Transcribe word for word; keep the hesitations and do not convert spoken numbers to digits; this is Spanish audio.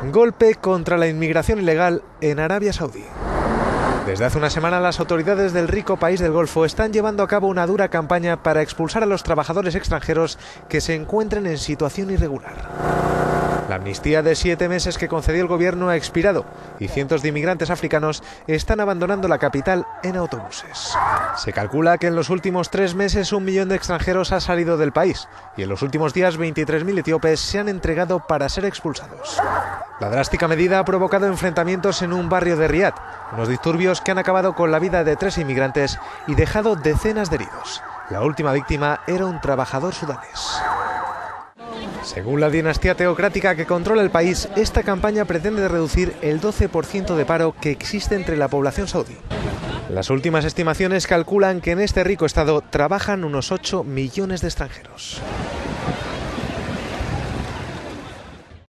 Golpe contra la inmigración ilegal en Arabia Saudí. Desde hace una semana las autoridades del rico país del Golfo están llevando a cabo una dura campaña para expulsar a los trabajadores extranjeros que se encuentren en situación irregular. La amnistía de siete meses que concedió el gobierno ha expirado y cientos de inmigrantes africanos están abandonando la capital en autobuses. Se calcula que en los últimos tres meses un millón de extranjeros ha salido del país y en los últimos días veintitrés mil etíopes se han entregado para ser expulsados. La drástica medida ha provocado enfrentamientos en un barrio de Riad, unos disturbios que han acabado con la vida de tres inmigrantes y dejado decenas de heridos. La última víctima era un trabajador sudanés. Según la dinastía teocrática que controla el país, esta campaña pretende reducir el doce por ciento de paro que existe entre la población saudí. Las últimas estimaciones calculan que en este rico estado trabajan unos ocho millones de extranjeros.